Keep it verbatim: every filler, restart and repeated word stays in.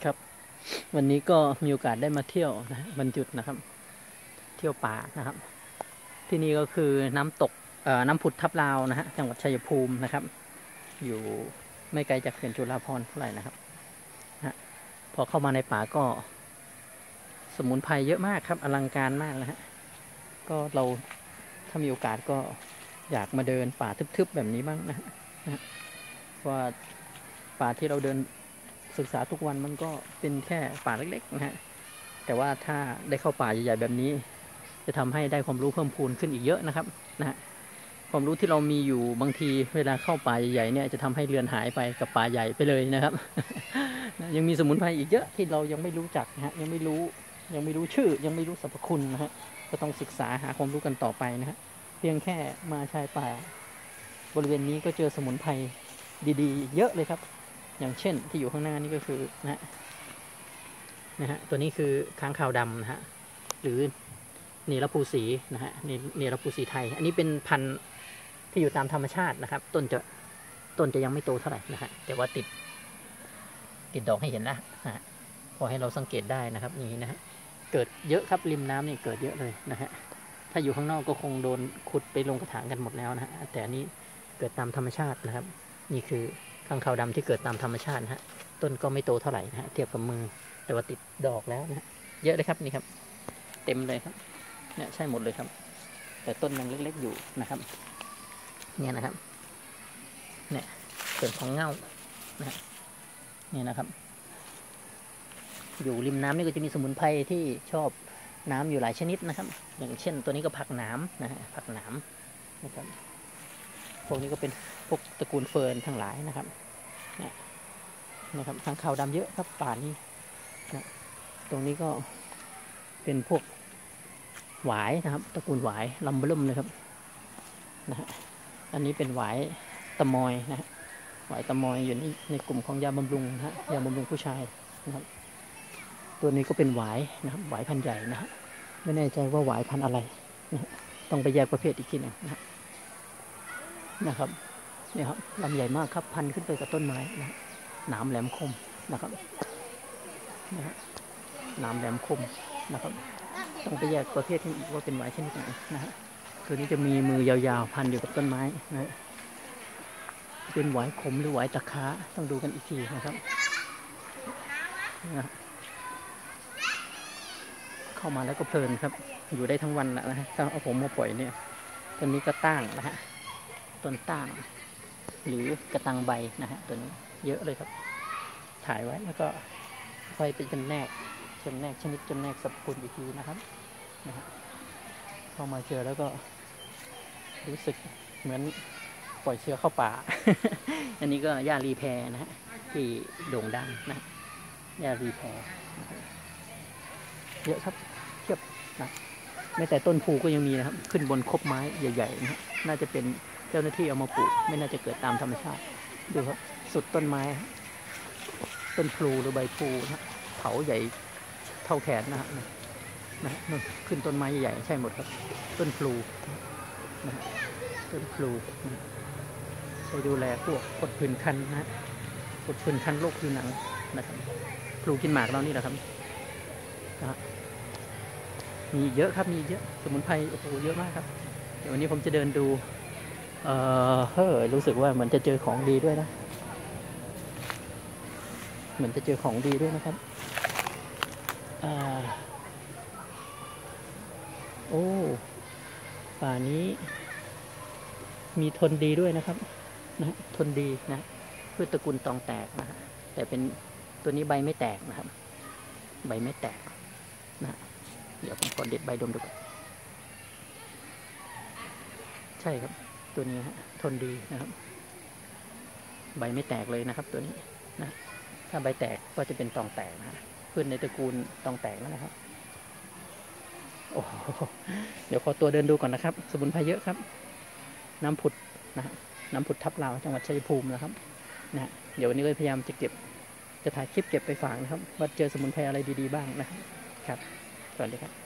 ครับวันนี้ก็มีโอกาสได้มาเที่ยวนะวันหยุดนะครับเที่ยวป่านะครับที่นี่ก็คือน้ำตกเอ่อน้ำผุดทับลาวนะฮะจังหวัดชัยภูมินะครับอยู่ไม่ไกลจากเขื่อนจุฬาภรณ์เท่าไหร่นะครับนะพอเข้ามาในป่าก็สมุนไพรเยอะมากครับอลังการมากนะฮะก็เราถ้ามีโอกาสก็อยากมาเดินป่าทึบๆแบบนี้บ้างนะฮะว่าป่าที่เราเดินศึกษาทุกวันมันก็เป็นแค่ป่าเล็กๆนะฮะแต่ว่าถ้าได้เข้าป่าใหญ่ๆแบบนี้จะทำให้ได้ความรู้เพิ่มพูนขึ้นอีกเยอะนะครับนะฮะความรู้ที่เรามีอยู่บางทีเวลาเข้าป่าใหญ่ๆเนี่ยจะทำให้เลือนหายไปกับป่าใหญ่ไปเลยนะครับ ยังมีสมุนไพรอีกเยอะที่เรายังไม่รู้จักนะฮะยังไม่รู้ยังไม่รู้ชื่อยังไม่รู้สรรพคุณนะฮะก็ต้องศึกษาหาความรู้กันต่อไปนะฮะเพียงแค่มาชายป่าบริเวณนี้ก็เจอสมุนไพรดีๆเยอะเลยครับอย่างเช่นที่อยู่ข้างหน้านี่ก็คือนะฮะนะฮะตัวนี้คือค้างคาวดำนะฮะหรือเนรภูสีนะฮะเนรภูสีไทยอันนี้เป็นพันธุ์ที่อยู่ตามธรรมชาตินะครับต้นจะต้นจะยังไม่โตเท่าไหร่นะฮะแต่ว่าติดติดดอกให้เห็นแล้วนะฮะพอให้เราสังเกตได้นะครับนี่นะฮะเกิดเยอะครับริมน้ำนี่เกิดเยอะเลยนะฮะถ้าอยู่ข้างนอกก็คงโดนขุดไปลงกระถางกันหมดแล้วนะฮะแต่อันนี้เกิดตามธรรมชาตินะครับนี่คือค้างคาวดำที่เกิดตามธรรมชาตินะฮะต้นก็ไม่โตเท่าไหร่นะฮะเทียบกับมือแต่ว่าติดดอกแล้วนะฮะเยอะเลยครับนี่ครับเต็มเลยครับเนี่ยใช่หมดเลยครับแต่ต้นยังเล็กๆอยู่นะครับเนี่ยนะครับเนี่ยส่วนของเง่านะเนี่ยนะครับอยู่ริมน้ำนี่ก็จะมีสมุนไพรที่ชอบน้ำอยู่หลายชนิดนะครับอย่างเช่นตัวนี้ก็ผักหนามนะฮะผักหนามนะครับพวกนี้ก็เป็นพวกตระกูลเฟิร์นทั้งหลายนะครับเนี่ยนะครับค้างคาวดำเยอะครับป่านี้นะตรงนี้ก็เป็นพวกหวายนะครับตระกูลหวายลำเบิ่มเลยครับนะฮะอันนี้เป็นหวายตะมอยนะฮะหวายตะมอยอยู่ในในกลุ่มของยาบำรุงนะฮะยาบำรุงผู้ชายนะครับตัวนี้ก็เป็นหวายนะครับหวายพันธุ์ใหญ่นะฮะไม่แน่ใจว่าหวายพันธุ์อะไรนะต้องไปแยกประเภทอีกทีหนึ่งนะนะครับเนี่ยครับลำใหญ่มากครับพันขึ้นไปกับต้นไม้นะหนามแหลมคมนะครับนะฮะหนามแหลมคมนะครับต้องไปแยกประเภทที่ว่าเป็นหวายชนิดไหนนะฮะตัวนี้จะมีมือยาวๆพันอยู่กับต้นไม้นะเป็นหวายขมหรือหวายตะขาต้องดูกันอีกทีนะครับนะเข้ามาแล้วก็เพลินครับอยู่ได้ทั้งวันนะฮะถ้าเอาผมมาปล่อยเนี่ยต้นนี้ก็ตั้งนะฮะต้นตั้งหรือกระตังใบนะฮะตัวนี้เยอะเลยครับถ่ายไว้แล้วก็ค่อยไปจำแนกจำแนกชนิดจำแนกสรรพคุณอีกทีนะครับนะฮะเข้ามาเจอแล้วก็รู้สึกเหมือนปล่อยเชื้อเข้าป่า อันนี้ก็หญ้ารีแพรนะฮะที่โด่งดังนะหญ้ารีแพรเยอะครับเทียบนะแม้แต่ต้นพูก็ยังมีนะครับขึ้นบนคบไม้ใหญ่ๆนะน่าจะเป็นเจ้าหน้าที่เอามาปลูกไม่น่าจะเกิดตามธรรมชาติดูครับสุดต้นไม้ต้นพลูหรือใบพลูนะเถาใหญ่เท่าแขนนะฮะนะขึ้นต้นไม้ใหญ่ๆใช่หมดครับต้นพลูนะต้นพลูใช้ดูแลพวกกดผื่นคันนะกดผื่นคันโรคผิวหนังนะครับพลูกินหมากเรานี่แหละครับนะมีเยอะครับมีเยอะสมุนไพรโอ้โหเยอะมากครับเดี๋ยววันนี้ผมจะเดินดูเออเฮ้ยรู้สึกว่าเหมือนจะเจอของดีด้วยนะเหมือนจะเจอของดีด้วยนะครับอ่าโอ้ป่านี้มีทนดีด้วยนะครับนะทนดีนะพืชตระกูลตองแตกนะฮะแต่เป็นตัวนี้ใบไม่แตกนะครับใบไม่แตกนะเดี๋ยวผมขอเด็ดใบดมดูก่อนใช่ครับตัวนี้ฮะทนดีนะครับใบไม่แตกเลยนะครับตัวนี้นะถ้าใบแตกก็จะเป็นตองแตกนะพืชในตระกูลตองแตกนะครับโอ้เดี๋ยวขอตัวเดินดูก่อนนะครับสมุนไพรเยอะครับน้ำผุดนะน้ำผุดทับลาวจังหวัดชัยภูมินะครับนะเดี๋ยววันนี้ก็พยายามจะเก็บจะถ่ายคลิปเก็บไปฝากนะครับว่าเจอสมุนไพรอะไรดีๆบ้างนะครับสวัสดีครับ